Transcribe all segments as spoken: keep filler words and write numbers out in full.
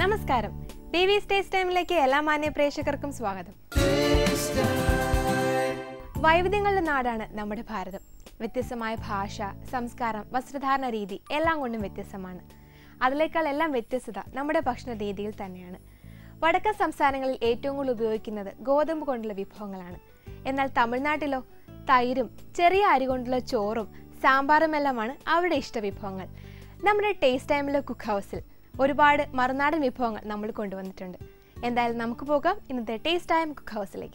നമസ്കാരം. Babies taste ടൈമിലേക്ക് എല്ലാ മാന്യ പ്രേക്ഷകർക്കും സ്വാഗതം. വൈവിധ്യങ്ങളുടെ നാടാണ് നമ്മുടെ ഭാരതം. വ്യത്യസ്തമായ ഭാഷ, സംസ്കാരം, വസ്ത്രധാരണ രീതി എല്ലാം കൊണ്ടും വ്യത്യസ്തമാണ്. അതിലേക്കാൾ എല്ലാം വ്യത്യസ്തത നമ്മുടെ ഭക്ഷണ രീതിയിൽ തന്നെയാണ്. വടക്കൻ സംസ്ഥാനങ്ങളിൽ ഏറ്റവും കൂടുതൽ ഉപയോഗിക്കുന്നത് ഗോതമ്പ് കൊണ്ടുള്ള വിഭവങ്ങളാണ്. എന്നാൽ തമിഴ്നാട്ടിലോ തൈരും ചെറിയ അരി കൊണ്ടുള്ള ചോറും സാമ്പാറും എല്ലാമാണ് അവരുടെ ഇഷ്ടവിഭവങ്ങൾ. നമ്മുടെ ടേസ്റ്റ് ടൈമിലെ കുക്ക് ഹൗസിൽ ഒരുപാട് മറുനാടൻ വിഭവങ്ങൾ നമ്മൾ കൊണ്ടുവന്നിട്ടുണ്ട്. എന്തായാലും നമുക്ക് പോകാം ഇന്നത്തെ ടേസ്റ്റ് ടൈം കുക്ക് ഹൗസിലേക്ക്.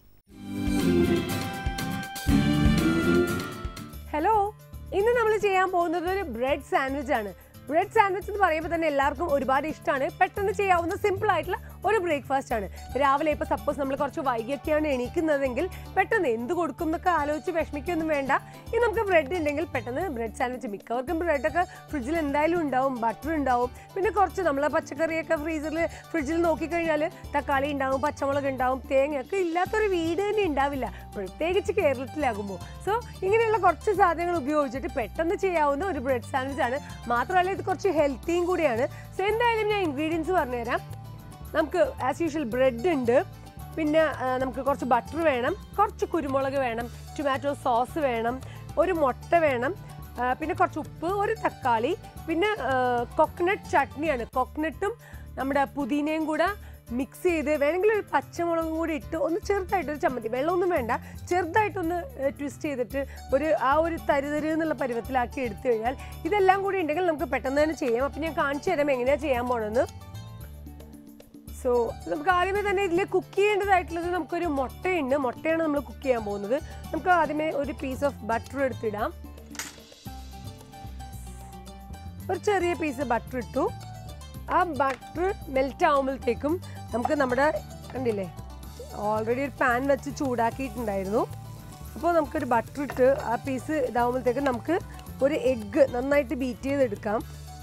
ഹലോ, ഇന്ന് നമ്മൾ ചെയ്യാൻ പോകുന്നത് ഒരു ബ്രെഡ് സാൻഡ്വിച്ച് ആണ്. ബ്രെഡ് സാൻഡ്വിച്ച് എന്ന് പറയുമ്പോൾ തന്നെ എല്ലാവർക്കും ഒരുപാട് ഇഷ്ടമാണ്. പെട്ടെന്ന് ചെയ്യാവുന്ന സിമ്പിൾ ആയിട്ടുള്ള ഒരു ബ്രേക്ക്ഫാസ്റ്റ് ആണ്. രാവിലെ ഇപ്പോൾ സപ്പോസ് നമ്മൾ കുറച്ച് വൈകിയൊക്കെയാണ് എണീക്കുന്നതെങ്കിൽ പെട്ടെന്ന് എന്ത് കൊടുക്കും എന്നൊക്കെ ആലോചിച്ച് വിഷമിക്കൊന്നും വേണ്ട. ഇനി നമുക്ക് ബ്രെഡ് ഉണ്ടെങ്കിൽ പെട്ടെന്ന് ബ്രെഡ് സാൻഡ്വിച്ച്. മിക്കവർക്കും ബ്രെഡൊക്കെ ഫ്രിഡ്ജിൽ എന്തായാലും ഉണ്ടാവും, ബട്ടർ ഉണ്ടാവും, പിന്നെ കുറച്ച് നമ്മളെ പച്ചക്കറിയൊക്കെ ഫ്രീസറിൽ ഫ്രിഡ്ജിൽ നോക്കിക്കഴിഞ്ഞാൽ തക്കാളി ഉണ്ടാവും, പച്ചമുളക് ഉണ്ടാവും, തേങ്ങയൊക്കെ ഇല്ലാത്തൊരു വീട് തന്നെ ഉണ്ടാവില്ല, പ്രത്യേകിച്ച് കേരളത്തിലാകുമ്പോൾ. സോ ഇങ്ങനെയുള്ള കുറച്ച് സാധനങ്ങൾ ഉപയോഗിച്ചിട്ട് പെട്ടെന്ന് ചെയ്യാവുന്ന ഒരു ബ്രെഡ് സാൻഡ്വിച്ച് ആണ്. മാത്രമല്ല ഇത് കുറച്ച് ഹെൽത്തിയും കൂടിയാണ്. സോ എന്തായാലും ഞാൻ ഇൻഗ്രീഡിയൻസ് പറഞ്ഞുതരാം. നമുക്ക് ആസ് യൂഷ്വൽ ബ്രെഡ് ഉണ്ട്, പിന്നെ നമുക്ക് കുറച്ച് ബട്ടർ വേണം, കുറച്ച് കുരുമുളക് വേണം, ടൊമാറ്റോ സോസ് വേണം, ഒരു മുട്ട വേണം, പിന്നെ കുറച്ച് ഉപ്പ്, ഒരു തക്കാളി, പിന്നെ കോക്കനട്ട് ചട്നിയാണ്. കോക്കനട്ടും നമ്മുടെ പുതിനയും കൂടെ മിക്സ് ചെയ്ത് വേണമെങ്കിൽ ഒരു പച്ചമുളകും കൂടി ഇട്ട് ഒന്ന് ചെറുതായിട്ടൊരു ചമ്മന്തി, വെള്ളമൊന്നും വേണ്ട, ചെറുതായിട്ടൊന്ന് ട്വിസ്റ്റ് ചെയ്തിട്ട് ഒരു ആ ഒരു തരുതരു എന്നുള്ള പരുവത്തിലാക്കി എടുത്തു കഴിഞ്ഞാൽ ഇതെല്ലാം കൂടി ഉണ്ടെങ്കിൽ നമുക്ക് പെട്ടെന്ന് തന്നെ ചെയ്യാം. അപ്പം ഞാൻ കാണിച്ചു തരാം എങ്ങനെയാണ് ചെയ്യാൻ പോകണമെന്ന്. സോ നമുക്ക് ആദ്യമേ തന്നെ ഇതിൽ കുക്ക് ചെയ്യേണ്ടതായിട്ടുള്ളത് നമുക്കൊരു മുട്ടയുണ്ട്. മുട്ടയാണ് നമ്മൾ കുക്ക് ചെയ്യാൻ പോകുന്നത്. നമുക്ക് ആദ്യമേ ഒരു പീസ് ഓഫ് ബട്ടർ എടുത്തിടാം. ഒരു ചെറിയ പീസ് ബട്ടർ ഇട്ടു. ആ ബട്ടർ മെൽറ്റ് ആകുമ്പോഴത്തേക്കും നമുക്ക് നമ്മുടെ കണ്ടില്ലേ ഓൾറെഡി ഒരു പാൻ വെച്ച് ചൂടാക്കിയിട്ടുണ്ടായിരുന്നു. അപ്പോൾ നമുക്കൊരു ബട്ടർ ഇട്ട് ആ പീസ് ഇതാകുമ്പോഴത്തേക്കും നമുക്ക് ഒരു എഗ്ഗ് നന്നായിട്ട് ബീറ്റ് ചെയ്തെടുക്കാം.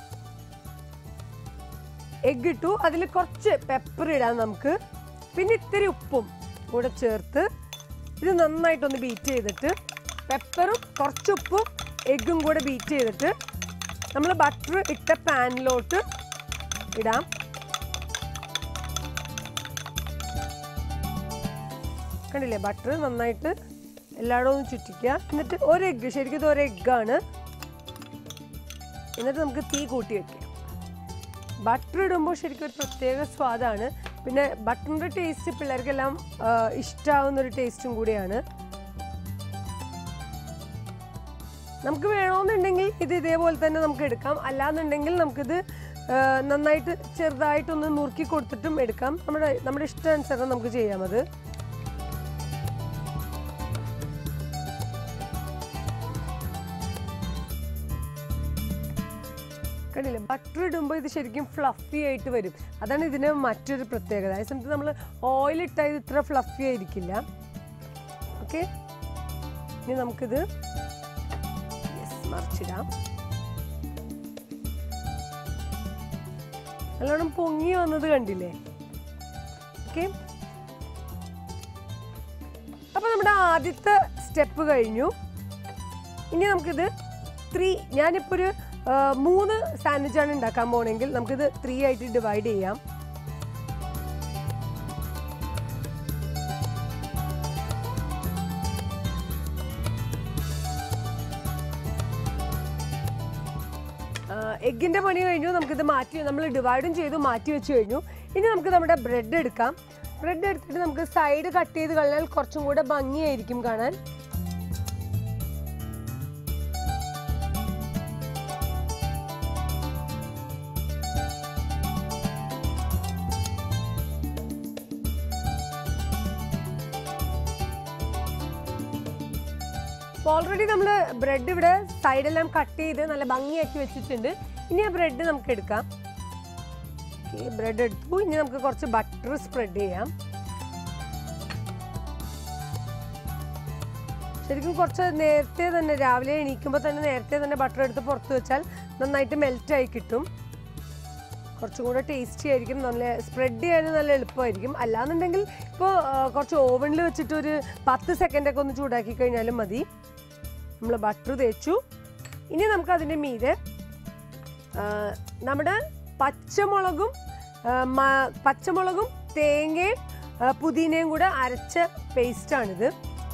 എഗ്ഗ് ഇട്ടു, അതിൽ കുറച്ച് പെപ്പർ ഇടാം നമുക്ക്, പിന്നെ ഇത്തിരി ഉപ്പും കൂടെ ചേർത്ത് ഇത് നന്നായിട്ടൊന്ന് ബീറ്റ് ചെയ്തിട്ട് പെപ്പറും കുറച്ച് ഉപ്പും എഗ്ഗും കൂടെ ബീറ്റ് ചെയ്തിട്ട് നമ്മൾ ബട്ടർ ഇട്ട പാനിലോട്ട് ഇടാം. കണ്ടില്ലേ ബട്ടർ നന്നായിട്ട് എല്ലായിടവും ഒന്ന് ചുറ്റിക്കുക. എന്നിട്ട് ഒരു എഗ്ഗ്, ശരിക്കും ഇത് ഒരു എഗ്ഗാണ്. എന്നിട്ട് നമുക്ക് തീ കൂട്ടി വെക്കാം. ബട്ടർ ഇടുമ്പോൾ ശരിക്കും ഒരു പ്രത്യേക സ്വാദാണ്. പിന്നെ ബട്ടറിൻ്റെ ടേസ്റ്റ് പിള്ളേർക്കെല്ലാം ഇഷ്ടമാവുന്നൊരു ടേസ്റ്റും കൂടിയാണ്. നമുക്ക് വേണമെന്നുണ്ടെങ്കിൽ ഇത് ഇതേപോലെ തന്നെ നമുക്ക് എടുക്കാം, അല്ലാന്നുണ്ടെങ്കിൽ നമുക്കിത് നന്നായിട്ട് ചെറുതായിട്ടൊന്ന് നുറുക്കി കൊടുത്തിട്ടും എടുക്കാം. നമ്മുടെ നമ്മുടെ ഇഷ്ടാനുസരണം നമുക്ക് ചെയ്യാം. അത് കണ്ടില്ലേ ബട്ടർ ഇടുമ്പോൾ ഇത് ശരിക്കും ഫ്ലഫി ആയിട്ട് വരും. അതാണ് ഇതിന് മറ്റൊരു പ്രത്യേകത. അതേ സമയത്ത് നമ്മൾ ഓയിൽ ഇട്ടാൽ ഇത് ഇത്ര ഫ്ലഫി ആയിരിക്കില്ല. ഓക്കെ, ഇനി നമുക്കിത് മറിച്ചിടാം. നല്ലോണം പൊങ്ങി വന്നത് കണ്ടില്ലേ. ഓക്കെ, അപ്പൊ നമ്മുടെ ആദ്യത്തെ സ്റ്റെപ്പ് കഴിഞ്ഞു. ഇനി നമുക്കിത് ത്രീ, ഞാനിപ്പോൾ ഒരു മൂന്ന് സാൻഡ്വിച്ചാണ് ഉണ്ടാക്കാൻ പോകണമെങ്കിൽ നമുക്കിത് ത്രീ ആയിട്ട് ഡിവൈഡ് ചെയ്യാം. എഗ്ഗിൻ്റെ പണി കഴിഞ്ഞു. നമുക്കിത് മാറ്റി, നമ്മൾ ഡിവൈഡും ചെയ്തു മാറ്റി വെച്ച് കഴിഞ്ഞു. ഇനി നമുക്ക് നമ്മുടെ ബ്രെഡ് എടുക്കാം. ബ്രെഡ് എടുത്തിട്ട് നമുക്ക് സൈഡ് കട്ട് ചെയ്ത് കളഞ്ഞാൽ കുറച്ചും കൂടെ ഭംഗിയായിരിക്കും കാണാൻ. ഓൾറെഡി നമ്മൾ ബ്രെഡ് ഇവിടെ സൈഡെല്ലാം കട്ട് ചെയ്ത് നല്ല ഭംഗിയാക്കി വെച്ചിട്ടുണ്ട്. ഇനി ആ ബ്രെഡ് നമുക്ക് എടുക്കാം. ബ്രെഡ് എടുത്തു. ഇനി നമുക്ക് കുറച്ച് ബട്ടർ സ്പ്രെഡ് ചെയ്യാം. ശരിക്കും കുറച്ച് നേരത്തെ തന്നെ രാവിലെ എണീക്കുമ്പോൾ തന്നെ നേരത്തെ തന്നെ ബട്ടർ എടുത്ത് പുറത്ത് വെച്ചാൽ നന്നായിട്ട് മെൽറ്റായി കിട്ടും. കുറച്ചും കൂടെ ടേസ്റ്റി ആയിരിക്കും. നല്ല സ്പ്രെഡ് ചെയ്യാനും നല്ല എളുപ്പമായിരിക്കും. അല്ലാന്നുണ്ടെങ്കിൽ ഇപ്പോൾ കുറച്ച് ഓവനിൽ വെച്ചിട്ട് ഒരു പത്ത് സെക്കൻഡൊക്കെ ഒന്ന് ചൂടാക്കി കഴിഞ്ഞാലും മതി. നമ്മൾ ബട്ടർ തേച്ചു. ഇനി നമുക്ക് അതിൻ്റെ മീതെ നമ്മുടെ പച്ചമുളകും പച്ചമുളകും തേങ്ങയും പുതിനയും കൂടെ അരച്ച പേസ്റ്റാണിത്.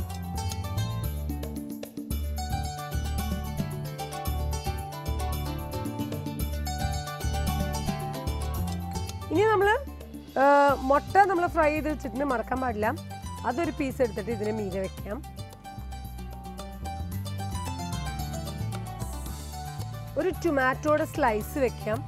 ഇനി നമ്മൾ മുട്ട നമ്മൾ ഫ്രൈ ചെയ്ത് വെച്ചിട്ട് മറക്കാൻ പാടില്ല. അതൊരു പീസ് എടുത്തിട്ട് ഇതിന് മീതെ വെക്കാം. ഒരു ടൊമാറ്റോയുടെ സ്ലൈസ് വെക്കാം.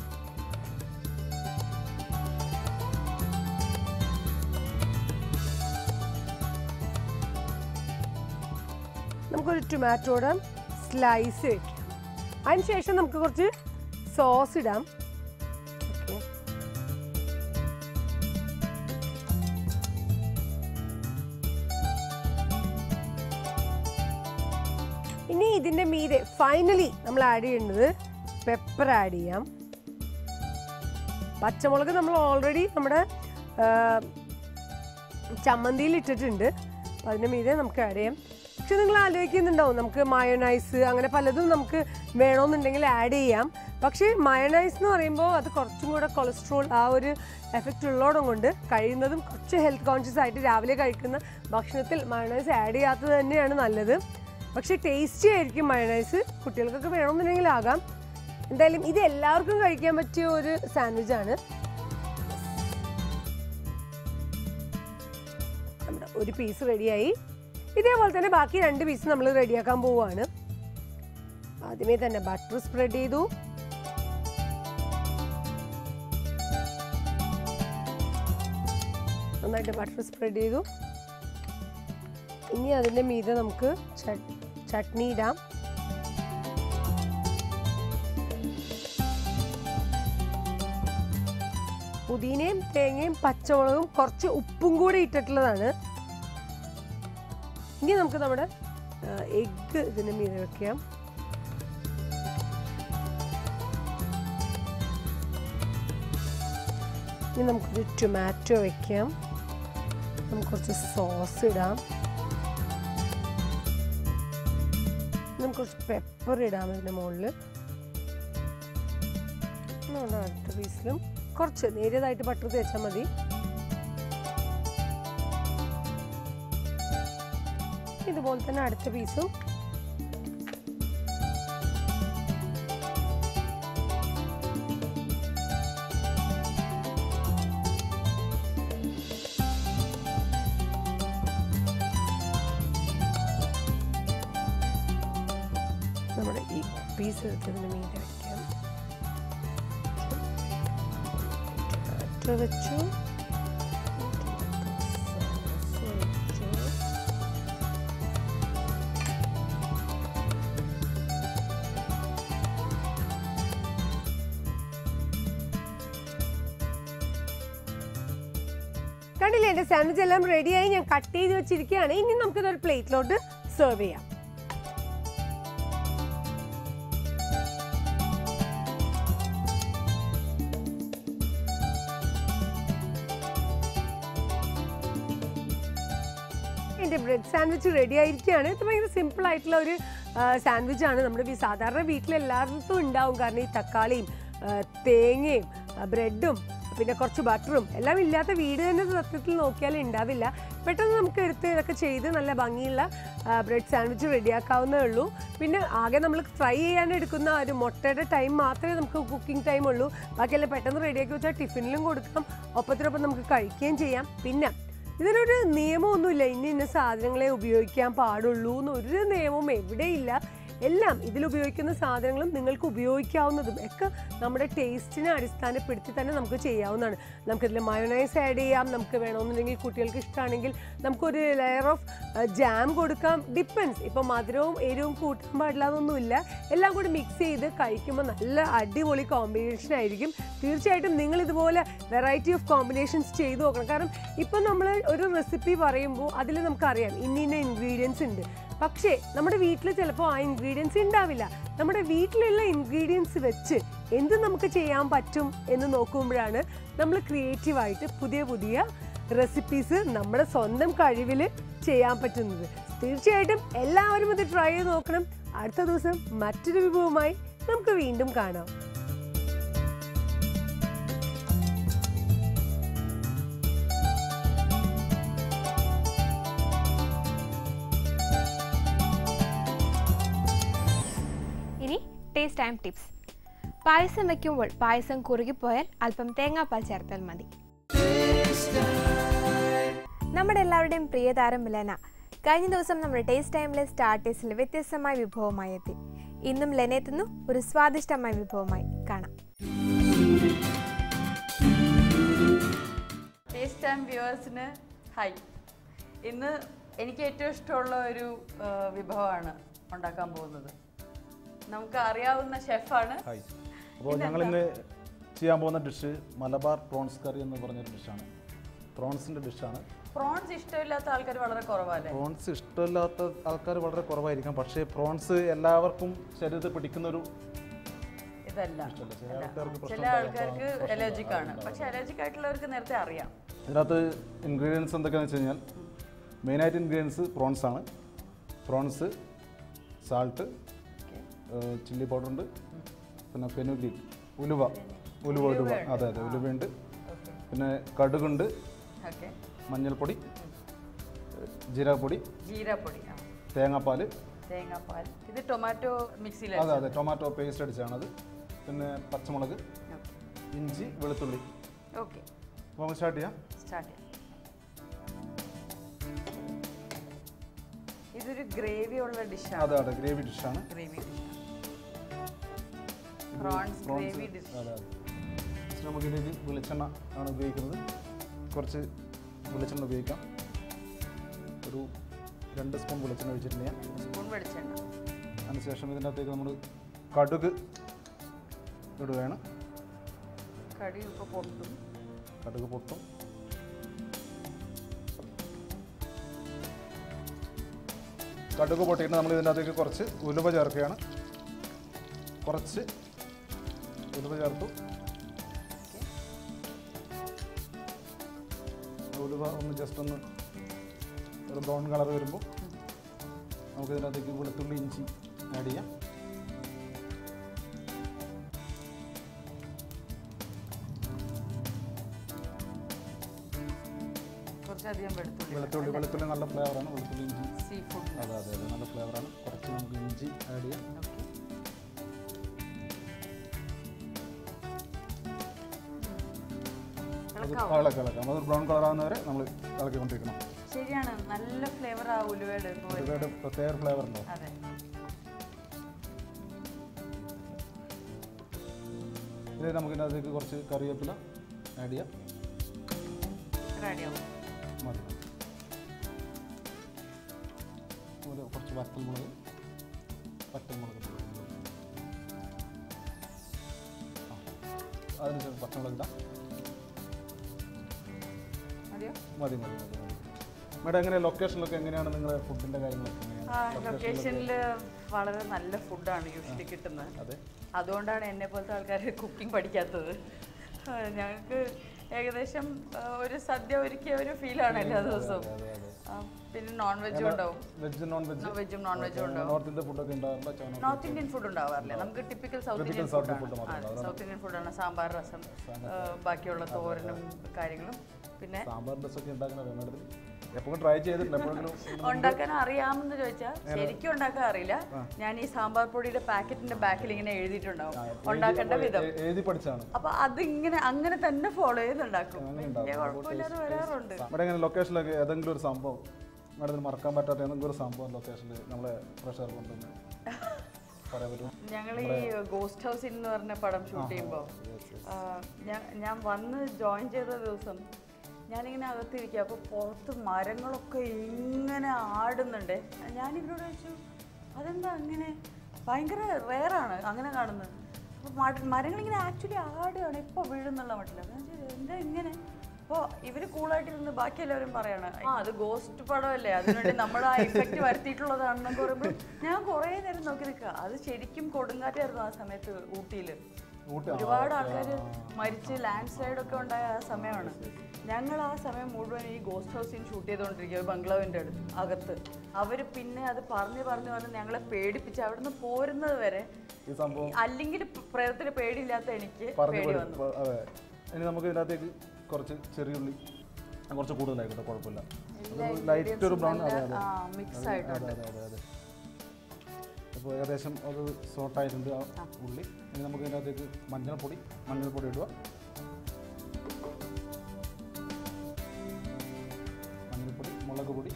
നമുക്കൊരു ടൊമാറ്റോയുടെ സ്ലൈസ് വെക്കാം. അതിനുശേഷം നമുക്ക് കുറച്ച് സോസ് ഇടാം. ഇനി ഇതിൻ്റെ മീതെ ഫൈനലി നമ്മൾ ആഡ് ചെയ്യേണ്ടത് പെപ്പർ ആഡ് ചെയ്യാം. പച്ചമുളക് നമ്മൾ ഓൾറെഡി നമ്മുടെ ചമ്മന്തിയിൽ ഇട്ടിട്ടുണ്ട്. അപ്പം അതിൻ്റെ മീതെ നമുക്ക് ആഡ് ചെയ്യാം. പക്ഷെ നിങ്ങൾ ആലോചിക്കുന്നുണ്ടാവും നമുക്ക് മയോനൈസ് അങ്ങനെ പലതും നമുക്ക് വേണമെന്നുണ്ടെങ്കിൽ ആഡ് ചെയ്യാം. പക്ഷേ മയോനൈസ് എന്ന് പറയുമ്പോൾ അത് കുറച്ചും കൂടെ കൊളസ്ട്രോൾ ആ ഒരു എഫക്റ്റ് ഉള്ളതും കൊണ്ട് കഴിയുന്നതും കുറച്ച് ഹെൽത്ത് കോൺഷ്യസ് ആയിട്ട് രാവിലെ കഴിക്കുന്ന ഭക്ഷണത്തിൽ മയോനൈസ് ആഡ് ചെയ്യാത്തത് തന്നെയാണ് നല്ലത്. പക്ഷേ ടേസ്റ്റി ആയിരിക്കും മയോനൈസ്. കുട്ടികൾക്കൊക്കെ വേണമെന്നുണ്ടെങ്കിൽ ആകാം. എന്തായാലും ഇത് എല്ലാവർക്കും കഴിക്കാൻ പറ്റിയ ഒരു സാൻഡ്വിച്ചാണ്. നമ്മുടെ ഒരു പീസ് റെഡിയായി. ഇതേപോലെ തന്നെ ബാക്കി രണ്ട് പീസ് നമ്മൾ റെഡിയാക്കാൻ പോവുകയാണ്. ആദ്യമേ തന്നെ ബട്ടർ സ്പ്രെഡ് ചെയ്തു. നന്നായിട്ട് ബട്ടർ സ്പ്രെഡ് ചെയ്തു. ഇനി അതിൻ്റെ മീതെ നമുക്ക് ചട്നി ഇടാം. പുതിനയും തേങ്ങയും പച്ചമുളകും കുറച്ച് ഉപ്പും കൂടി ഇട്ടിട്ടുള്ളതാണ്. ഇനി നമുക്ക് നമ്മുടെ എഗ്ഗ് ഇതിന് മീതെ വെക്കാം. ഇനി നമുക്കൊരു ടൊമാറ്റോ വെക്കാം. നമുക്ക് കുറച്ച് സോസ് ഇടാം. നമുക്ക് കുറച്ച് പെപ്പർ ഇടാം ഇതിൻ്റെ മുകളിൽ. നമ്മുടെ അടുത്ത പീസിലും കുറച്ച് നേരിയതായിട്ട് ബട്ടർ തേച്ചാൽ മതി. ഇതുപോലെ തന്നെ അടുത്ത പീസും. നമ്മുടെ ഈ പീസ് എടുത്തതിന് മീതെ വയ്ക്കാം. ടൊമാറ്റോ വെച്ചു. കണ്ടില്ലേ എൻ്റെ സാൻഡ്വിച്ച് എല്ലാം റെഡിയായി. ഞാൻ കട്ട് ചെയ്ത് വെച്ചിരിക്കുകയാണ്. ഇനി നമുക്കിതൊരു പ്ലേറ്റിലോട്ട് സെർവ് ചെയ്യാം. എൻ്റെ ബ്രെഡ് സാൻഡ്വിച്ച് റെഡി ആയിരിക്കുകയാണ്. ഇത് ഭയങ്കര സിമ്പിൾ ആയിട്ടുള്ള ഒരു സാൻഡ്വിച്ചാണ്. നമ്മുടെ സാധാരണ വീട്ടിലെല്ലായിടത്തും ഉണ്ടാവും. കാരണം ഈ തക്കാളിയും തേങ്ങയും ബ്രെഡും പിന്നെ കുറച്ച് ബട്ടറും എല്ലാം ഇല്ലാത്ത വീട് തന്നെ സത്യത്തിൽ നോക്കിയാൽ ഉണ്ടാവില്ല. പെട്ടെന്ന് നമുക്ക് എടുത്ത് ഇതൊക്കെ ചെയ്ത് നല്ല ഭംഗിയുള്ള ബ്രെഡ് സാൻഡ്വിച്ച് റെഡിയാക്കാവുന്നേ ഉള്ളൂ. പിന്നെ ആകെ നമ്മൾ ഫ്രൈ ചെയ്യാൻ എടുക്കുന്ന ഒരു മുട്ടയുടെ ടൈം മാത്രമേ നമുക്ക് കുക്കിംഗ് ടൈം ഉള്ളൂ. ബാക്കിയെല്ലാം പെട്ടെന്ന് റെഡിയാക്കി വെച്ചാൽ ടിഫിനിലും കൊടുക്കാം, ഒപ്പത്തിനൊപ്പം നമുക്ക് കഴിക്കുകയും ചെയ്യാം. പിന്നെ ഇതിനൊരു നിയമമൊന്നുമില്ല, ഇന്ന ഇന്ന സാധനങ്ങളെ ഉപയോഗിക്കാൻ പാടുള്ളൂ എന്നൊരു നിയമവും എവിടെയില്ല. എല്ലാം ഇതിൽ ഉപയോഗിക്കുന്ന സാധനങ്ങളും നിങ്ങൾക്ക് ഉപയോഗിക്കാവുന്നതും ഒക്കെ നമ്മുടെ ടേസ്റ്റിനെ അടിസ്ഥാനപ്പെടുത്തി തന്നെ നമുക്ക് ചെയ്യാവുന്നതാണ്. നമുക്കിതിൽ മയോനൈസ് ആഡ് ചെയ്യാം. നമുക്ക് വേണമെന്നുണ്ടെങ്കിൽ കുട്ടികൾക്ക് ഇഷ്ടമാണെങ്കിൽ നമുക്കൊരു ലെയർ ഓഫ് ജാം കൊടുക്കാം. ഡിപ്പെൻസ്. ഇപ്പം മധുരവും എരിവും കൂട്ടാൻ പാടില്ല എന്നൊന്നുമില്ല. എല്ലാം കൂടി മിക്സ് ചെയ്ത് കഴിക്കുമ്പോൾ നല്ല അടിപൊളി കോമ്പിനേഷൻ ആയിരിക്കും. തീർച്ചയായിട്ടും നിങ്ങൾ ഇതുപോലെ വെറൈറ്റി ഓഫ് കോമ്പിനേഷൻസ് ചെയ്ത് നോക്കണം. കാരണം ഇപ്പം നമ്മൾ ഒരു റെസിപ്പി പറയുമ്പോൾ അതിൽ നമുക്കറിയാം ഇന്ന ഇന്ന ഇൻഗ്രീഡിയൻസ് ഉണ്ട്. പക്ഷേ നമ്മുടെ വീട്ടിൽ ചിലപ്പോൾ ആ ഇൻഗ്രീഡിയൻസ് ഉണ്ടാവില്ല. നമ്മുടെ വീട്ടിലുള്ള ഇൻഗ്രീഡിയൻസ് വെച്ച് എന്ത് നമുക്ക് ചെയ്യാൻ പറ്റും എന്ന് നോക്കുമ്പോഴാണ് നമ്മൾ ക്രിയേറ്റീവായിട്ട് പുതിയ പുതിയ റെസിപ്പീസ് നമ്മുടെ സ്വന്തം കഴിവിൽ ചെയ്യാൻ പറ്റുന്നത്. തീർച്ചയായിട്ടും എല്ലാവരും ഇത് ട്രൈ ചെയ്ത് നോക്കണം. അടുത്ത ദിവസം മറ്റൊരു വിഭവമായി നമുക്ക് വീണ്ടും കാണാം. Taste time tips. പായസം വയ്ക്കുമ്പോൾ പായസം കുറുകിപ്പോയാൽ അല്പം തേങ്ങാപ്പാൽ ചേർത്താൽ മതി. നമ്മുടെ എല്ലാവരുടെയും പ്രിയ താരം ലെന കഴിഞ്ഞ ദിവസം നമ്മുടെ ടേസ്റ്റ് ടൈമിലെ സ്റ്റാർട്ടേഴ്സിൽ വ്യത്യസ്തമായ വിഭവമായി എത്തി. ഇന്നും ലെന എത്തുന്നു ഒരു സ്വാദിഷ്ടമായ വിഭവമായി. കാണാം. ടേസ്റ്റ് ടൈം വ്യൂവേഴ്സിന് ഹായ്. ഇന്ന് എനിക്ക് ഏറ്റവും ഇഷ്ടമുള്ള ഒരു വിഭവമാണ് ഉണ്ടാക്കാൻ പോകുന്നത്. നമുക്ക് അറിയാവുന്ന ഷെഫാണ്. ഹായ്. അപ്പോൾ ഞങ്ങൾ ഇന്ന് ചെയ്യാൻ പോകുന്ന ഡിഷ് മലബാർ പ്രോൺസ് കറി എന്ന് പറഞ്ഞൊരു ഡിഷാണ്. പ്രോൺസിൻ്റെ ഡിഷാണ്. പ്രോൺസ് ഇഷ്ടമില്ലാത്ത ആൾക്കാർ വളരെ കുറവല്ലേ? പ്രോൺസ് ഇഷ്ടമില്ലാത്ത ആൾക്കാർ വളരെ കുറവായിരിക്കും. പക്ഷേ പ്രോൺസ് എല്ലാവർക്കും ശരീരത്തിൽ പിടിക്കുന്നൊരു ഇതല്ല. ചില ആൾക്കാർക്ക് അലർജിക് ആണ്. പക്ഷെ അലർജിക് ആയിട്ടുള്ളവർക്ക് നേരത്തെ അറിയാം. ഇതിനകത്ത് ഇൻഗ്രീഡിയൻസ് എന്തൊക്കെയാണെന്ന് വെച്ച് കഴിഞ്ഞാൽ മെയിനായിട്ട് ഇൻഗ്രീഡിയൻസ് പ്രോൺസ് ആണ്. പ്രോൺസ്, സാൾട്ട്, ചില്ലി പൗഡർ ഉണ്ട്, പിന്നെ ഫെനുഗ്രീക്ക്, ഉലുവ ഉലുവ ഉലുവ അതെ അതെ ഉലുവയുണ്ട്, പിന്നെ കടുകുണ്ട്, മഞ്ഞൾപ്പൊടി, ജീരകപ്പൊടി, ജീരകപ്പൊടി, തേങ്ങാപ്പാൽ, തേങ്ങാപ്പാൽ. ഇത് ടൊമാറ്റോ മിക്സിയിൽ അതെ അതെ ടൊമാറ്റോ പേസ്റ്റ് അടിച്ചാണത്. പിന്നെ പച്ചമുളക്, ഇഞ്ചി, വെളുത്തുള്ളി. ഓക്കെ, അപ്പോൾ നമുക്ക് സ്റ്റാർട്ട് ചെയ്യാം. സ്റ്റാർട്ട് ചെയ്യാം. ഇതൊരു ഗ്രേവി ഉള്ള ഡിഷാണ്. അതെ അതെ ഗ്രേവി ഡിഷാണ്. Gravy dish prawns gravy dish. അതെ അതെ നമുക്ക് ഇതിലേക്ക് വെളിച്ചെണ്ണ ആണ് ഉപയോഗിക്കുന്നത്. കുറച്ച് വെളിച്ചെണ്ണ ഉപയോഗിക്കാം. ഒരു രണ്ട് സ്പൂൺ വെളിച്ചെണ്ണ ഒഴിച്ചിട്ടുണ്ടെങ്കിൽ സ്പൂൺ വെളിച്ചെണ്ണ. അതിനുശേഷം ഇതിൻ്റെ അകത്തേക്ക് നമ്മൾ കടുക് ഇടുകയാണ്. കടുക് ഇപ്പോൾ പൊട്ടും. കടുക് പൊട്ടും. കടുക് പൊട്ടിയിട്ട് നമ്മൾ ഇതിൻ്റെ അകത്തേക്ക് കുറച്ച് ഉലുവ ചേർക്കുകയാണ്. കുറച്ച് ഉലുവ ചേർത്തു. ഉലുവ ഒന്ന് ജസ്റ്റ് ഒന്ന് ഒരു ബ്രൗൺ കളർ വരുമ്പോൾ നമുക്ക് ഇതിനകത്തേക്ക് വെളുത്തുള്ളി, ഇഞ്ചി ആഡ് ചെയ്യാം. കുറച്ചധികം വെളുത്തുള്ളി. വെളുത്തുള്ളി വെളുത്തുള്ളി നല്ല ഫ്ലേവറാണ്. വെളുത്തുള്ളി, ഇഞ്ചി, സീ ഫുഡ്. അതെ അതെ അതെ നല്ല ഫ്ലേവറാണ്. കുറച്ച് നമുക്ക് ഇഞ്ചി ആഡ് ചെയ്യാം. ഇളക്കി ഇളക്കാം. അത് ബ്രൗൺ കളർ ആകുന്ന വരെ നമ്മൾ ഇളക്കിക്കൊണ്ടിരിക്കണം. ശരിയാണ്, നല്ല ഫ്ലേവർ ആ ഉലുവയുടെ. ഉലുവയുടെ പ്രത്യേക ഫ്ലേവർ ഉണ്ടോ? അതെ. ഇതിൽ നമുക്ക് ഇതിനകത്തേക്ക് കുറച്ച് കറിവേപ്പില ആഡ് ചെയ്യാം. റെഡിയാവും. മതി. കുറച്ച് വറ്റൽമുളക് വറ്റൽമുളക് അതിന് പച്ചമുളക് ഇടാം. മതി മതി മതി മതി മേഡം, എങ്ങനെ ലൊക്കേഷനിലൊക്കെ എങ്ങനെയാണ് നിങ്ങളുടെ ഫുഡിൻ്റെ കാര്യങ്ങളൊക്കെ? ലൊക്കേഷനിൽ വളരെ നല്ല ഫുഡാണ് യൂഷ്വലി കിട്ടുന്നത്. അതെ, അതുകൊണ്ടാണ് എന്നെ പോലത്തെ ആൾക്കാർ കുക്കിംഗ് പഠിക്കാത്തത്. ഞങ്ങൾക്ക് ഏകദേശം ഒരു സദ്യ ഒരുക്കിയ ഒരു ഫീലാണ് എല്ലാ ദിവസവും. പിന്നെ നോൺ വെജും ഉണ്ടാവും. വെജും നോൺ വെജും വെജും നോൺ വെജും ഉണ്ടാവും. നോർത്ത് ഇന്ത്യൻ ഫുഡൊക്കെ ഉണ്ടാവാറില്ല? നോർത്ത് ഇന്ത്യൻ ഫുഡ് ഉണ്ടാവാറില്ല. നമുക്ക് ടിപ്പിക്കൽ സൗത്ത് ഇന്ത്യൻ ഫുഡാണ്. സൗത്ത് ഇന്ത്യൻ ഫുഡാണ്. സാമ്പാർ, രസം, ബാക്കിയുള്ള തോരനും കാര്യങ്ങളും. പിന്നെ സാമ്പാർ രസമൊക്കെ ഉണ്ടാക്കണ എപ്പോഴും ട്രൈ ചെയ്തിട്ടില്ല. ഉണ്ടാക്കാൻ അറിയാമെന്ന് ചോദിച്ചാൽ ശരിക്കും ഉണ്ടാക്കാൻ അറിയില്ല. ഞാൻ ഈ സാമ്പാർ പൊടിയുടെ പാക്കറ്റിന്റെ ബാക്കിൽ ഇങ്ങനെ എഴുതിയിട്ടുണ്ടാവും ഉണ്ടാക്കേണ്ട വിധം. എഴുതി പഠിച്ചാണ്. അപ്പൊ അതിങ്ങനെ അങ്ങനെ തന്നെ ഫോളോ ചെയ്തുണ്ടാക്കും. വലിയ കുഴപ്പമില്ലാതെ വരാറുണ്ട്. ഇവിടെ എങ്ങനെ ലൊക്കേഷനിലൊക്കെ ഏതെങ്കിലും ഒരു സംഭവം മേഡത്തിന് മറക്കാൻ പറ്റാത്ത ഏതെങ്കിലും ഒരു സംഭവം ലൊക്കേഷനിൽ നമ്മളെ പ്രഷർ കൊണ്ടുവന്ന് പറയാൻ പറ്റും? ഞങ്ങൾ ഈ ഗോസ്റ്റ് ഹൗസിൽ എന്ന് പറഞ്ഞ പടം ഷൂട്ട് ചെയ്യുമ്പോൾ ഞാൻ വന്ന് ജോയിൻ ചെയ്ത ദിവസം ഞാനിങ്ങനെ അകത്തിരിക്കുക. അപ്പോൾ പുറത്ത് മരങ്ങളൊക്കെ ഇങ്ങനെ ആടുന്നുണ്ട്. ഞാനിവരോട് ചോദിച്ചു അതെന്താ അങ്ങനെ? ഭയങ്കര റെയറാണ് അങ്ങനെ കാണുന്നത്. അപ്പോൾ മരങ്ങളിങ്ങനെ ആക്ച്വലി ആടുകയാണ് ഇപ്പോൾ വീഴുന്നുള്ള മട്ടില്ല. എന്താ ഇങ്ങനെ? അപ്പോൾ ഇവർ കൂളായിട്ടിരുന്ന് ബാക്കി എല്ലാവരും പറയാണ് ആ അത് ഗോസ്റ്റ് പടമല്ലേ, അതിനുവേണ്ടി നമ്മൾ ആ ഇഫക്റ്റ് വരുത്തിയിട്ടുള്ളതാണെന്നൊക്കെ പറയുമ്പോൾ ഞാൻ കുറേ നേരം നോക്കി നിൽക്കുക. അത് ശരിക്കും കൊടുങ്കാറ്റായിരുന്നു ആ സമയത്ത് ഊട്ടിയിൽ. ഒരുപാട് ആൾക്കാർ മരിച്ച് ലാൻഡ് സ്ലൈഡ് ഒക്കെ ഉണ്ടായ ആ സമയമാണ്. ഞങ്ങൾ ആ സമയം മുഴുവൻ ഈ ഗോസ്റ്റ് ഹൗസിൽ ഷൂട്ട് ചെയ്തുകൊണ്ടിരിക്കുക ബംഗ്ലാവിൻ്റെ അടുത്ത് അകത്ത്. അവർ പിന്നെ അത് പറഞ്ഞ് പറഞ്ഞ് പറഞ്ഞ് ഞങ്ങളെ പേടിപ്പിച്ച് അവിടെ നിന്ന് പോരുന്നത് വരെ. അല്ലെങ്കിൽ പ്രേതത്തിന് പേടിയില്ലാത്ത എനിക്ക് പേടി വന്നു. ഇനി നമുക്ക് ഇതിനകത്തേക്ക് കുറച്ച് ചെറിയുള്ളി കുറച്ച് കൂടുതലായിക്കോട്ടെ, കുഴപ്പമില്ല. ലൈറ്റ് ഒരു ബ്രൗൺ മിക്സ് ആയിട്ടുണ്ട്. അപ്പോൾ ഏകദേശം അത് സോട്ടായിട്ടുണ്ട് ആ ഉള്ളി. ഇനി നമുക്ക് ഇതിൻ്റെ അകത്തേക്ക് മഞ്ഞൾപ്പൊടി മഞ്ഞൾപ്പൊടി ഇടുക. മഞ്ഞൾപ്പൊടി, മുളക് പൊടി,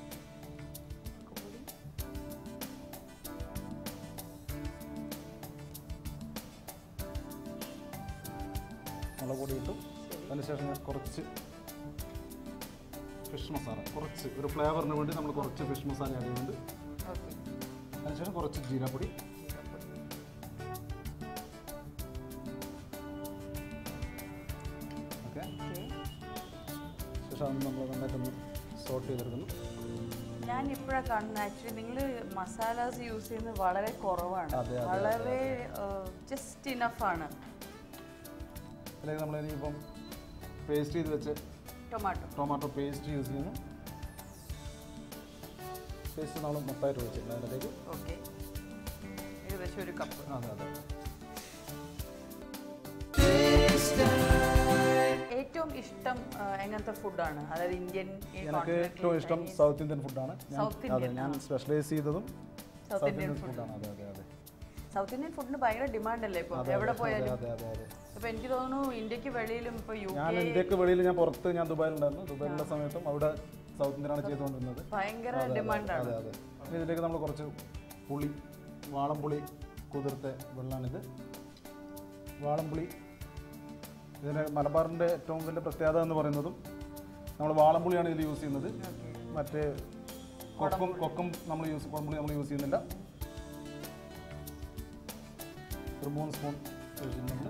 മുളക് പൊടി ഇട്ടു. അതിനുശേഷം കുറച്ച് ഫിഷ് മസാല, കുറച്ച് ഒരു ഫ്ലേവറിന് വേണ്ടി നമ്മൾ കുറച്ച് ഫിഷ് മസാല ആഡ് ചെയ്യുന്നുണ്ട്. അതിനുശേഷം കുറച്ച് ജീരപ്പൊടി, ഓക്കെ. ശേഷം അത് നമ്മൾ നന്നായിട്ടൊന്ന് സോട്ട് ചെയ്തെടുക്കുന്നു. ഞാൻ ഇപ്പോഴാണ് കാണുന്നത് ആക്ച്വലി നിങ്ങൾ മസാലാസ് യൂസ് ചെയ്യുന്നത് വളരെ കുറവാണ്, അതെ, അതെ, വളരെ ജസ്റ്റ് ഇനഫ് ആണ്. അല്ലെങ്കിൽ നമ്മൾ ഇനിയിപ്പം പേസ്റ്റ് ചെയ്ത് വെച്ച് ടൊമാറ്റോ ടൊമാറ്റോ പേസ്റ്റ് യൂസ് ചെയ്യുന്നു. പേസ്റ്റ് നമ്മൾ മൊത്തമായിട്ട് ഒഴിച്ചിട്ടുണ്ട് അതിനകത്തേക്ക്. ഓക്കെ, ഏകദേശം ഒരു കപ്പ്. അതെ അതെ. ഏറ്റവും ഇഷ്ടം എങ്ങനത്തെ ഫുഡാണ്? അതായത് ഇന്ത്യൻ, എനിക്ക് ഏറ്റവും ഇഷ്ടം സൗത്ത് ഇന്ത്യൻ ഫുഡാണ്. സൗത്ത് അതെ, ഇന്ത്യൻ ഞാൻ സ്പെഷ്യലൈസ് ചെയ്തതും സൗത്ത് ഇന്ത്യൻ ഫുഡാണ്. അതെ അതെ അതെ. സൗത്ത് ഇന്ത്യൻ ഫുഡിന് ഭയങ്കര ഡിമാൻഡ് അല്ലേ ഇപ്പോൾ എവിടെ പോയാലും? അതെ അതെ അതെ. അപ്പോൾ എനിക്ക് തോന്നുന്നു ഇന്ത്യക്ക് വെളിയിലും ഇപ്പോൾ യു ഞാൻ ഇന്ത്യക്ക് വെളിയിൽ ഞാൻ പുറത്ത് ഞാൻ ദുബായിലുണ്ടായിരുന്നു. ദുബായിലുള്ള സമയത്തും അവിടെ സൗത്ത് ഇന്ത്യനാണ് ചെയ്തുകൊണ്ടിരുന്നത്. ഭയങ്കര ഡിമാൻഡാണ്. അതെ അതെ. ഇനി ഇതിലേക്ക് നമ്മൾ കുറച്ച് പുളി, വാളംപുളി കുതിർത്ത വെള്ളമാണിത്. വാളംപുളി ഇതിന് മലബാറിൻ്റെ ഏറ്റവും വലിയ പ്രത്യേകത എന്ന് പറയുന്നതും നമ്മൾ വാളംപുളിയാണ് ഇതിൽ യൂസ് ചെയ്യുന്നത്. മറ്റേ കൊക്കും കൊക്കും നമ്മൾ യൂസ് കുളമ്പുളി നമ്മൾ യൂസ് ചെയ്യുന്നില്ല. ഒരു മൂന്ന് സ്പൂൺ ഒഴിച്ചിട്ടുണ്ട്.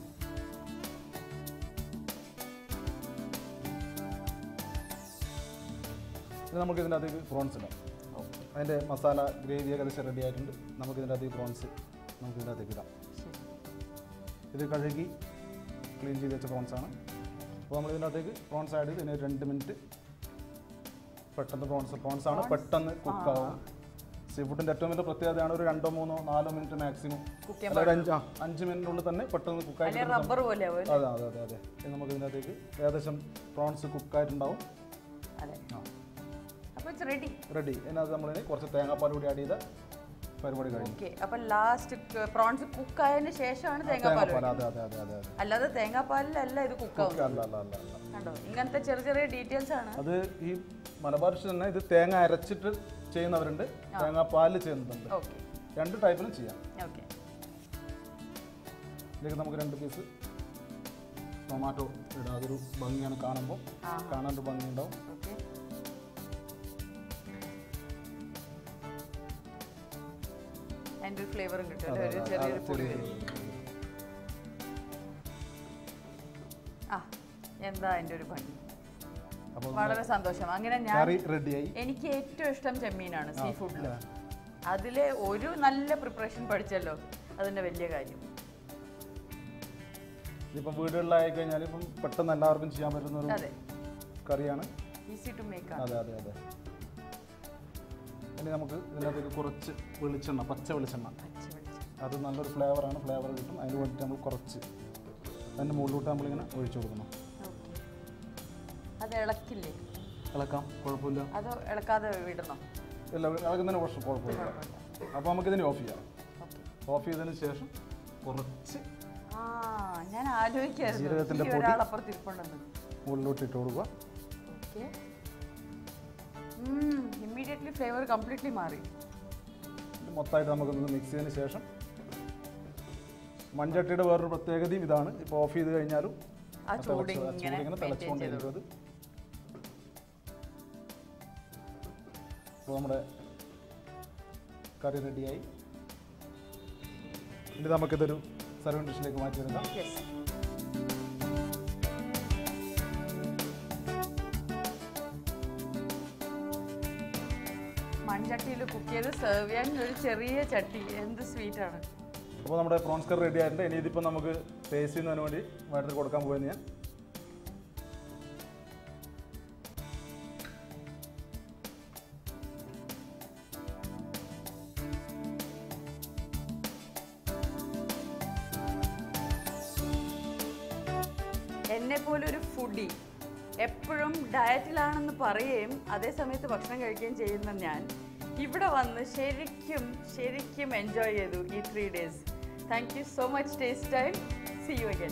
ഇത് നമുക്ക് ഇതിൻ്റെ അകത്തേക്ക് പ്രോൺസ് ഇടാം. അതിൻ്റെ മസാല ഗ്രേവി ഏകദേശം റെഡി ആയിട്ടുണ്ട്. നമുക്ക് ഇതിൻ്റെ അകത്തേക്ക് പ്രോൺസ് നമുക്ക് ഇതിൻ്റെ അകത്തേക്ക് ഇടാം. ഇത് കഴുകി ക്ലീൻ ചെയ്ത് വെച്ച പ്രോൺസാണ്. അപ്പോൾ നമ്മൾ ഇതിൻ്റെ അകത്തേക്ക് പ്രോൺസ് ആഡ് ചെയ്ത് ഇതിന് രണ്ട് മിനിറ്റ് പെട്ടെന്ന് പ്രോൺസ് പ്രോൺസാണ് പെട്ടെന്ന് കുക്കാവും. സീ ഫുഡിൻ്റെ ഏറ്റവും വലിയ പ്രത്യേകതയാണ് ഒരു രണ്ടോ മൂന്നോ നാലോ മിനിറ്റ് മാക്സിമം, അതായത് അഞ്ച് ആ അഞ്ച് മിനിറ്റിനുള്ളിൽ തന്നെ പെട്ടെന്ന് കുക്കായിട്ട്. റബ്ബർ പോലെ അതെ അതെ അതെ അതെ. ഇത് നമുക്ക് ഇതിനകത്തേക്ക് ഏകദേശം പ്രോൺസ് കുക്കായിട്ടുണ്ടാവും. ആ റെഡി റെഡി. ഇതിനകത്ത് നമ്മൾ കുറച്ച് തേങ്ങാപ്പാൽ കൂടി ആഡ് ചെയ്ത പരിപാടി കഴിഞ്ഞു. ഓക്കെ, അപ്പോൾ ലാസ്റ്റ് പ്രോൺസ് കുക്ക് ആയതിനു ശേഷമാണ് തേങ്ങാപ്പാൽ. അതെ അതെ അതെ അതെ. അല്ലാതെ തേങ്ങാപ്പാലിലല്ല ഇത് കുക്കാവും. അല്ല അല്ല അല്ല അല്ല. കണ്ടോ, ഇങ്ങനത്തെ ചെറിയ ചെറിയ ഡീറ്റെയിൽസ് ആണ്. അത് ഈ മലബാർ ഡിഷ് തന്നെ ഇത് തേങ്ങ അരച്ചിട്ട് ചെയ്യുന്നവരുണ്ട്, തേങ്ങാപ്പാലിൽ ചെയ്യുന്നുണ്ട്. ഓക്കെ, രണ്ട് ടൈപ്പിലും ചെയ്യാം. ഓക്കെ. ഇതിലേക്ക് നമുക്ക് രണ്ട് പീസ് ടൊമാറ്റോ ഇടാം. അതൊരു ഭംഗിയാണ് കാണുമ്പോൾ, കാണാനൊരു ഭംഗി ഉണ്ടാവും. ഓക്കെ, അതിൻ്റെ ഒരു ഫ്ലേവറും കിട്ടും, ഒരു ചെറിയൊരു പൊടി വരും. ആ, എന്താ അതിൻ്റെ ഒരു ഭംഗി. വളരെ സന്തോഷം. അങ്ങനെ ഞാൻ റെഡിയായി. എനിക്ക് ഏറ്റവും ഇഷ്ടം ചെമ്മീനാണ് സീ ഫുഡിൽ. അതിലെ ഒരു നല്ല പ്രിപ്പറേഷൻ പഠിച്ചല്ലോ, അതിൻ്റെ വലിയ കാര്യം. ഇപ്പം വീടുകളിലായി കഴിഞ്ഞാൽ ഇപ്പം പെട്ടെന്ന് എല്ലാവർക്കും ചെയ്യാൻ പറ്റുന്ന ഒരു കറിയാണ്. Easy to make. അതെ അതെ അതെ. ഇനി നമുക്ക് ഇതിനകത്തേക്ക് കുറച്ച് വെളിച്ചെണ്ണ, പച്ച വെളിച്ചെണ്ണ, അത് നല്ലൊരു ഫ്ലേവറാണ്, ഫ്ലേവർ കിട്ടും. അതിന് വേണ്ടിയിട്ട് നമ്മൾ കുറച്ച് അതിൻ്റെ മുകളിലോട്ട് നമ്മളിങ്ങനെ ഒഴിച്ചു കൊടുക്കണം. അത് ഇളക്കില്ലേ? ഇളക്കാം, കുഴപ്പമില്ല. അത് ഇളക്കാതെ വിടണം? ഇല്ല, ഇളക്കുന്നതിന് കുറച്ച് കുഴപ്പമില്ല. അപ്പോൾ നമുക്കിതിനെ ഓഫ് ചെയ്യാം. ഓഫ് ചെയ്തതിന് ശേഷം കുറച്ച് ആ ഞാൻ ആലോചിക്കായിരുന്നു ജീരകത്തിൻ്റെ പൊടി മുകളിലോട്ട് ഇട്ട് കൊടുക്കുക. ഓക്കെ, ഇമ്മീഡിയറ്റ്ലി ഫ്ലേവർ കംപ്ലീറ്റ്ലി മാറി. മൊത്തമായിട്ട് നമുക്കൊന്ന് മിക്സ് ചെയ്തതിന് ശേഷം മൺചട്ടിയുടെ വേറൊരു പ്രത്യേകതയും ഇതാണ്. ഇപ്പോൾ ഓഫ് ചെയ്ത് കഴിഞ്ഞാലും ഇങ്ങനെ തിളച്ചുകൊണ്ടിരിക്കും അത്. അപ്പോൾ നമ്മുടെ കറി റെഡിയായി. ഇനി നമുക്കിതൊരു സർവിംഗ് ഡിഷിലേക്ക് മാറ്റിയെടുക്കാം. മൺചട്ടിയിൽ കുക്ക് ചെയ്ത് സെർവ് ചെയ്യാൻ ഒരു ചെറിയ ചട്ടി, എന്ത് സ്വീറ്റാണ്. അപ്പോൾ നമ്മുടെ പ്രോൺസ് കറി റെഡി ആയിട്ടുണ്ട്. ഇനി ഇതിപ്പോൾ നമുക്ക് ടേസ്റ്റ് ചെയ്യുന്നതിന് വേണ്ടി വേണ്ടത് കൊടുക്കാൻ പോയെന്ന് ഞാൻ. എന്നെ പോലെ ഒരു ഫുഡി, എപ്പോഴും ഡയറ്റിലാണെന്ന് പറയുകയും അതേ സമയത്ത് ഭക്ഷണം കഴിക്കുകയും ചെയ്യുന്ന ഞാൻ ഇവിടെ വന്ന് ശരിക്കും ശരിക്കും എൻജോയ് ചെയ്തു ഈ three days. Thank you so much taste time. See you again.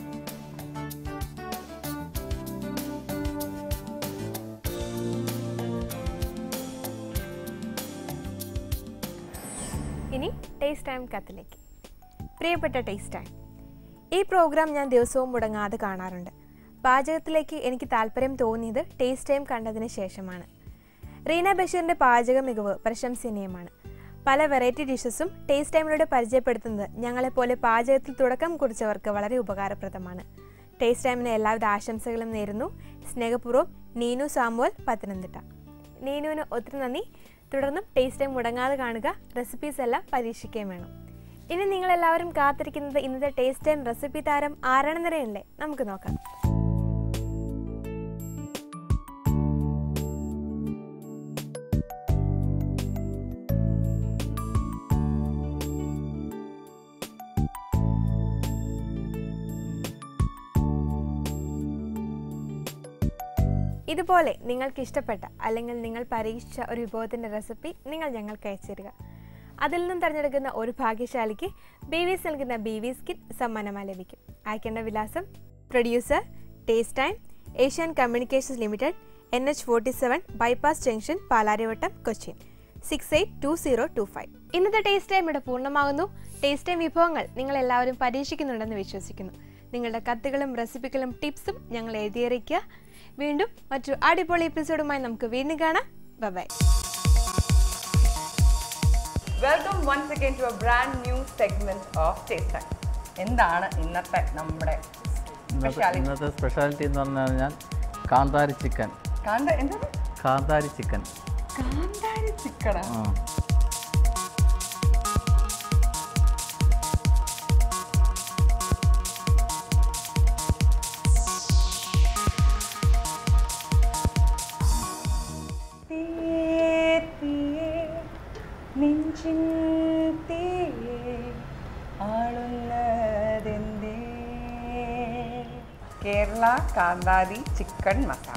ഇനി ടേസ്റ്റ് ടൈം കത്തിലേക്ക്. പ്രിയപ്പെട്ട ടേസ്റ്റ് ടൈം, ഈ പ്രോഗ്രാം ഞാൻ ദിവസവും മുടങ്ങാതെ കാണാറുണ്ട്. പാചകത്തിലേക്ക് എനിക്ക് താല്പര്യം തോന്നിയത് ടേസ്റ്റ് ടൈം കണ്ടതിന് ശേഷമാണ്. റീന ബഷീറിൻ്റെ പാചക മികവ് പ്രശംസനീയമാണ്. പല വെറൈറ്റി ഡിഷസും ടേസ്റ്റ് ടൈമിലൂടെ പരിചയപ്പെടുത്തുന്നത് ഞങ്ങളെപ്പോലെ പാചകത്തിൽ തുടക്കം കുറിച്ചവർക്ക് വളരെ ഉപകാരപ്രദമാണ്. ടേസ്റ്റ് ടൈമിന് എല്ലാവിധ ആശംസകളും നേരുന്നു. സ്നേഹപൂർവ്വം, നീനു സാമുവൽ, പത്തനംതിട്ട. നീനുവിന് ഒത്തിരി നന്ദി. തുടർന്നും ടേസ്റ്റ് ടൈം മുടങ്ങാതെ കാണുക. റെസിപ്പീസ് എല്ലാം പരീക്ഷിക്കുകയും വേണം. ഇനി നിങ്ങളെല്ലാവരും കാത്തിരിക്കുന്നത് ഇന്നത്തെ ടേസ്റ്റ് ടൈം റെസിപ്പി താരം ആരാണെന്നറിയണ്ടേ? നമുക്ക് നോക്കാം. ഇതുപോലെ നിങ്ങൾക്ക് ഇഷ്ടപ്പെട്ട അല്ലെങ്കിൽ നിങ്ങൾ പരീക്ഷിച്ച ഒരു വിഭവത്തിൻ്റെ റെസിപ്പി നിങ്ങൾ ഞങ്ങൾക്ക് അയച്ചു തരിക. അതിൽ നിന്നും തിരഞ്ഞെടുക്കുന്ന ഒരു ഭാഗ്യശാലിക്ക് ബേബീസ് നൽകുന്ന ബേബീസ് കിറ്റ് സമ്മാനമായി ലഭിക്കും. അയക്കേണ്ട വിലാസം: producer, taste time, Asian communications limited, N H forty seven bypass junction, Palarivattom, Cochin, six eight two zero two five. ഇന്നത്തെ ടേസ്റ്റ് ടൈം ഇവിടെ പൂർണ്ണമാകുന്നു. ടേസ്റ്റ് ടൈം വിഭവങ്ങൾ നിങ്ങൾ എല്ലാവരും പരീക്ഷിക്കുന്നുണ്ടെന്ന് വിശ്വസിക്കുന്നു. നിങ്ങളുടെ കത്തുകളും റെസിപ്പികളും ടിപ്സും ഞങ്ങൾ എഴുതിയറിയിക്കുക. വീണ്ടും മറ്റൊരു അടിപൊളി എപ്പിസോഡുമായി നമുക്ക് വീണ്ടും കാണാം. Bye bye. Welcome once again to a brand new segment of taste time. എന്താണ് ഇന്നത്തെ നമ്മുടെ സ്പെഷ്യാലിറ്റി? ഇന്നത്തെ സ്പെഷ്യാലിറ്റി എന്ന് പറഞ്ഞു കഴിഞ്ഞാൽ കാന്താരി ചിക്കൻ. എന്താണ് കാന്താരി ചിക്കൻ? കാന്താരി ചിക്കൻ. കേരള കാന്താരി ചിക്കൻ മസാല.